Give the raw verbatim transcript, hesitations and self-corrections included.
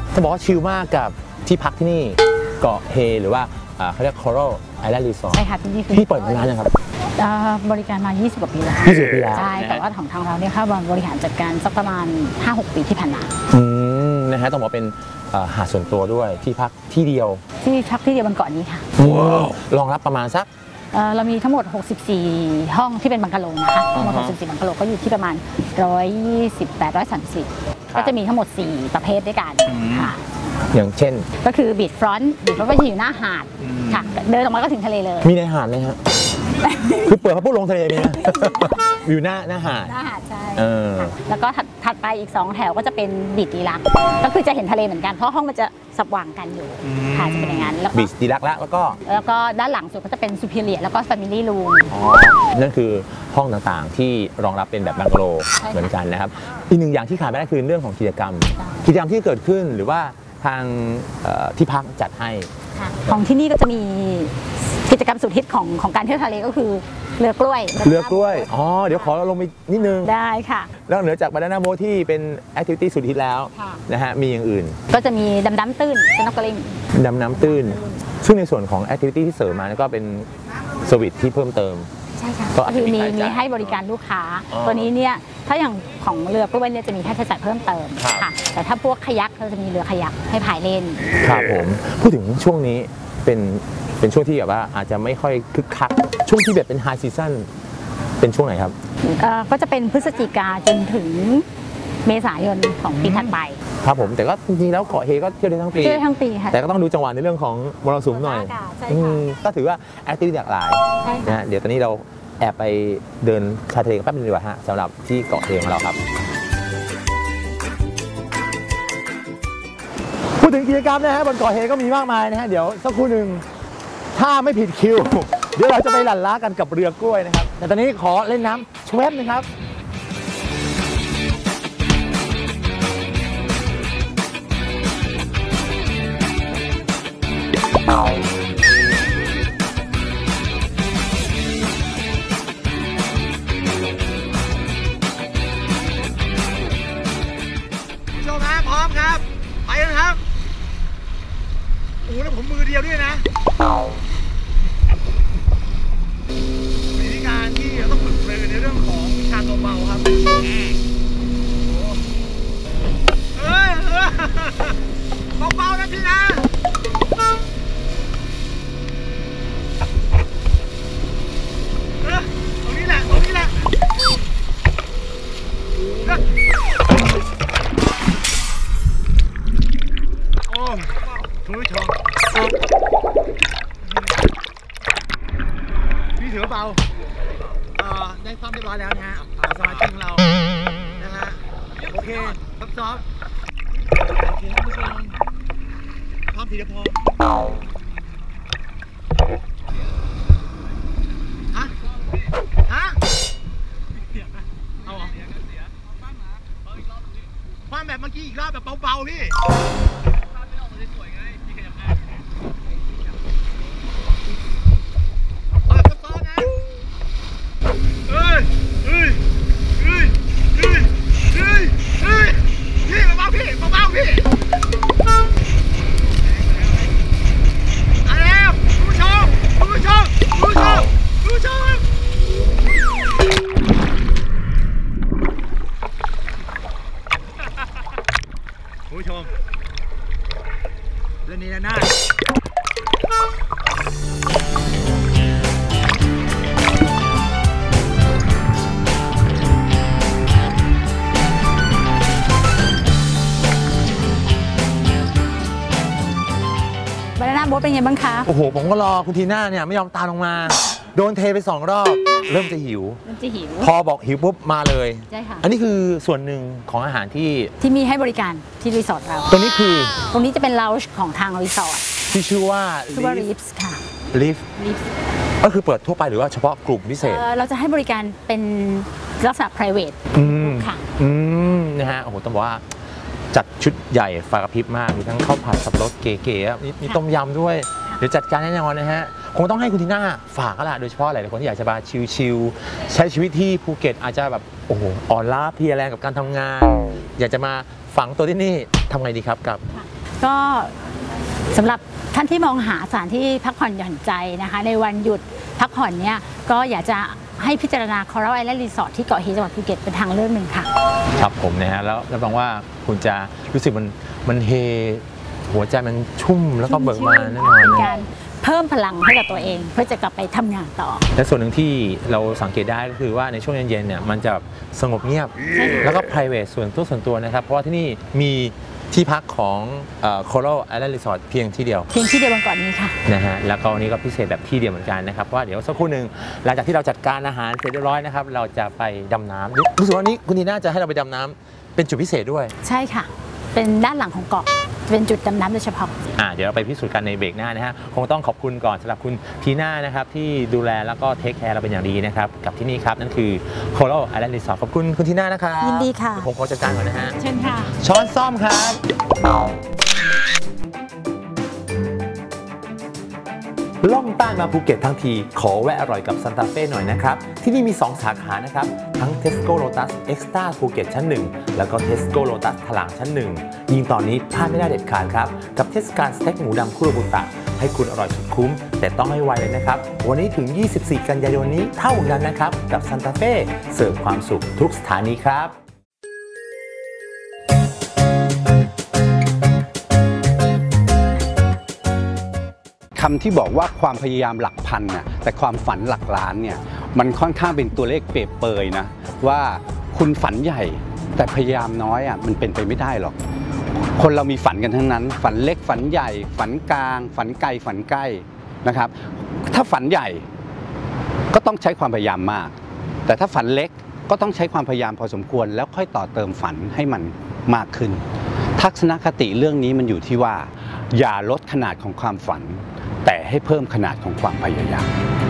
จะบอกว่าชิลมากกับที่พักที่นี่เกาะเฮหรือว่าเขาเรียก Coral Island Resort ใช่ค่ะที่นี่คือที่เปิดมานานยังครับบริการมายี่สิบกว่าปีแล้วยี่สิบปีแล้วใช่แต่ว่าของทางเราเนี่ยค่ะบริหารจัดการสักประมาณ ห้าหก ปีที่ผ่านมาอืมนะฮะต้องบอกเป็นหาดส่วนตัวด้วยที่พักที่เดียวที่พักที่เดียวบนเกาะนี้ค่ะรองรับประมาณสักเรามีทั้งหมดหกสิบสี่ห้องที่เป็นบังกะโลนะคะทั้งหมดหกสิบสี่บังกะโลก็อยู่ที่ประมาณหนึ่งร้อยยี่สิบแปด หนึ่งร้อยสามสิบก็จะมีทั้งหมดสี่ประเภทด้วยกันค่ะอย่างเช่นก็คือบีชฟรอนต์บีชฟรอนต์ก็จะอยู่หน้าหาดค่ะเดินออกมาก็ถึงทะเลเลยมีในหาดไหมครับคือเปิดพระพุทธลงทะเลไหมนะอยู่หน้าหน้าหาดหน้าหาดใช่แล้วก็ถัดไปอีกสองแถวก็จะเป็นบีชดีลักซ์ก็คือจะเห็นทะเลเหมือนกันเพราะห้องมันจะสับวางกันอยู่ค่ะจะเป็นอย่างนั้นบีชดีลักซ์แล้วแล้วก็แล้วก็ด้านหลังสุดก็จะเป็นซูเปอร์เรียแล้วก็แฟมิลี่รูมนั่นคือห้องต่างๆที่รองรับเป็นแบบบังกะโลเหมือนกันนะครับอีกหนึ่งอย่างที่ขาดไม่ได้คือเรื่องของกิจกรรมกิจกรรมที่เกิดขึ้นหรือว่าทางที่พักจัดให้ของที่นี่ก็จะมีกิจกรรมสุดฮิตของของการเที่ยวทะเลก็คือเรือกล้วยเรือกล้วยอ๋อเดี๋ยวขอเราลงไปนิดนึงได้ค่ะแล้วเหนือจากบานาน่าโบ๊ทที่เป็นแอคทิวิตี้สุดฮิตแล้วนะฮะมีอย่างอื่นก็จะมีดำน้ำตื้นสน็อกเกิลลิ่งดำน้ำตื้นซึ่งในส่วนของแอคทิวิตี้ที่เสริมมาก็เป็นเซอร์วิสที่เพิ่มเติมใช่ค่ะก็คือมีมีให้บริการลูกค้าตัวนี้เนี่ยถ้าอย่างของเรือกล้วยเนี่ยจะมีค่าใช้จ่ายเพิ่มเติมค่ะแต่ถ้าพวกคายักเราจะมีเรือคายักให้พายเล่นครับผมพูดถึงช่วงนี้เป็นเป็นช่วงที่แบบว่าอาจจะไม่ค่อยคึกคักช่วงที่แบบเป็นไฮซีซั่นเป็นช่วงไหนครับก็จะเป็นพฤศจิกาจนถึงเมษายนของปีถัดไปครับผมแต่ก็จริงๆแล้วเกาะเฮก็เที่ยวได้ทั้งปีเที่ยวได้ทั้งปีค่ะแต่ก็ต้องดูจังหวะในเรื่องของมรสุมหน่อยก็ถือว่าแอคทิวิตี้หลากหลายนะเดี๋ยวตอนนี้เราแอบไปเดินชายทะเลกันแป๊บนึงดีกว่าฮะสำหรับที่เกาะเฮของเราครับพูดถึงกิจกรรมนะฮะบนเกาะเฮก็มีมากมายนะฮะเดี๋ยวสักครู่หนึ่งถ้าไม่ผิดคิวเดี๋ยวเราจะไปหลั่นล้ากันกับเรือกล้วยนะครับแต่ตอนนี้ขอเล่นน้ำชวบนึงครับผู้ชมฮะพร้อมครับไปกันครับโอ้โหแล้วผมมือเดียวด้วยนะวิธีการที่เราต้องฝึกเลยในเรื่องของวิชาตัวเบาครับเฮ้ยเบาๆนะพี่นะตรงนี้แหละตรงนี้แหละโอ้คุณผู้ชมนี่ถือว่าเบาได้ซ้อมเรียบร้อยแล้วนะฮะสมาชิกของเรานะฮะโอเคซ้อมๆโอเคท่านผู้ชมพร้อมทีเดียวพอฮะฮะเอาเหรอความแบบเมื่อกี้อีกรอบแบบเบาๆพี่ผู้ชมเรื่องนี้นะน่าบานาน่าโบ๊ทเป็นไงบ้างคะโอ้โหผมก็รอคุณทีน่าเนี่ยไม่ยอมตามลงมาโดนเทไปสองรอบเริ่มจะหิวเริ่มจะหิวพอบอกหิวปุ๊บมาเลยใช่ค่ะอันนี้คือส่วนหนึ่งของอาหารที่ที่มีให้บริการที่รีสอร์ทเราตรงนี้คือตรงนี้จะเป็นลาวจ์ของทางรีสอร์ทที่ชื่อว่าชื่อว่า Lips ค่ะ Lips ก็คือเปิดทั่วไปหรือว่าเฉพาะกลุ่มพิเศษเราจะให้บริการเป็นลักษณะ private ค่ะอืมนะฮะโอ้โหต้องบอกว่าจัดชุดใหญ่ไฟกระพริบมากมีทั้งข้าวผัดสับปะรดเก๋ๆมีต้มยำด้วยเดี๋ยวจัดการแน่นอนนะฮะคงต้องให้คุณทีน่าฝากก็ล่ะโดยเฉพาะหลายๆคนที่อยากจะมาชิลๆใช้ชีวิตที่ภูเก็ตอาจจะแบบโอ้โหอ่อนล้าเพลียแรงกับการทำงานอยากจะมาฝังตัวที่นี่ทำไงดีครับกับก็สำหรับท่านที่มองหาสถานที่พักผ่อนหย่อนใจนะคะในวันหยุดพักผ่อนเนี่ยก็อยากจะให้พิจารณา Coral Island Resort ที่เกาะฮีจังหวัดภูเก็ตเป็นทางเลือกหนึ่งค่ะครับผมนะฮะแล้วรับรองว่าคุณจะรู้สึกมันมันเฮหัวใจมันชุ่มแล้วก็เบิกบานแน่นอนนะการเพิ่มพลังให้กับตัวเองเพื่อจะกลับไปทำงานต่อและส่วนหนึ่งที่เราสังเกตได้ก็คือว่าในช่วงเย็นๆเนี่ยมันจะสงบเงียบแล้วก็ private ส่วนตัวส่วนตัวนะครับเพราะว่าที่นี่มีที่พักของ Coral Island Resort เพียงที่เดียวเพียงที่เดียวบนเกาะนี้ค่ะนะฮะแล้วก็วันนี้ก็พิเศษแบบที่เดียวเหมือนกันนะครับเพราะว่าเดี๋ยวสักครู่หนึ่งหลังจากที่เราจัดการอาหารเสร็จเรียบร้อยนะครับเราจะไปดำน้ำรู้สึกว่านี้คุณทีน่าจะให้เราไปดำน้ำเป็นจุดพิเศษด้วยใช่ค่ะเป็นด้านหลังของเกาะเป็นจุดดำน้ำโดยเฉพาะอ่าเดี๋ยวเราไปพิสูจน์กันในเบรกหน้านะฮะคงต้องขอบคุณก่อนสำหรับคุณทีน่านะครับที่ดูแลแล้วก็เทคแคร์เราเป็นอย่างดีนะครับกับที่นี่ครับนั่นคือ Coral Island Resort ขอบคุณคุณทีน่านะครับยินดีค่ะผมขอจัดการก่อนนะฮะเชิญค่ะช้อนซ่อมครับล่องใต้มาภูเก็ตทั้งทีขอแวะอร่อยกับซันตาเฟ่หน่อยนะครับที่นี่มีสองสาขานะครับทั้ง Tesco Lotus Extra ภูเก็ตชั้นหนึ่งแล้วก็ Tesco Lotus ถลางชั้นหนึ่งยิ่งตอนนี้พลาดไม่ได้เด็ดขาดครับกับเทศกาลสเต็กหมูดำคุโรบุตะให้คุณอร่อยสุดคุ้มแต่ต้องให้ไวเลยนะครับวันนี้ถึงยี่สิบสี่กันยายนนี้เท่านั้นนะครับกับซันตาเฟ่เสิร์ฟความสุขทุกสถานีครับคำที่บอกว่าความพยายามหลักพันน่ะแต่ความฝันหลักล้านเนี่ยมันค่อนข้างเป็นตัวเลขเปรียบเปยนะว่าคุณฝันใหญ่แต่พยายามน้อยอ่ะมันเป็นไปไม่ได้หรอกคนเรามีฝันกันทั้งนั้นฝันเล็กฝันใหญ่ฝันกลางฝันไกลฝันใกล้นะครับถ้าฝันใหญ่ก็ต้องใช้ความพยายามมากแต่ถ้าฝันเล็กก็ต้องใช้ความพยายามพอสมควรแล้วค่อยต่อเติมฝันให้มันมากขึ้นทัศนคติเรื่องนี้มันอยู่ที่ว่าอย่าลดขนาดของความฝันแต่ให้เพิ่มขนาดของความพยายาม